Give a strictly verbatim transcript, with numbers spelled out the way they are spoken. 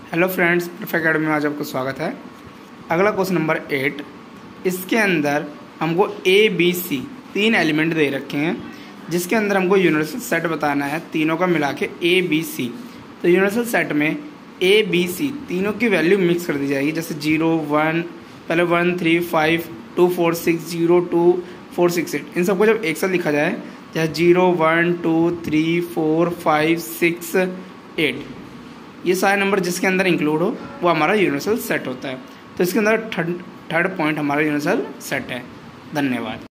Hello friends, perfect academy में आज आपका स्वागत है। अगला क्वेश्चन नंबर एट, इसके अंदर हमको ए बी सी तीन एलिमेंट दे रखे हैं, जिसके अंदर हमको यूनिवर्सल सेट बताना है, तीनों का मिला के ए बी सी। तो यूनिवर्सल सेट में ए बी सी तीनों की वैल्यू मिक्स कर दी जाएगी, जैसे जीरो वन, पहले one three five two four six zero two four six eight, इन सबको जब एक साथ लिखा जाए, जैसे zero one two three four five six eight, ये सारे नंबर जिसके अंदर इंक्लूड हो वो हमारा यूनिवर्सल सेट होता है। तो इसके अंदर थर्ड थर्ड पॉइंट हमारा यूनिवर्सल सेट है। धन्यवाद।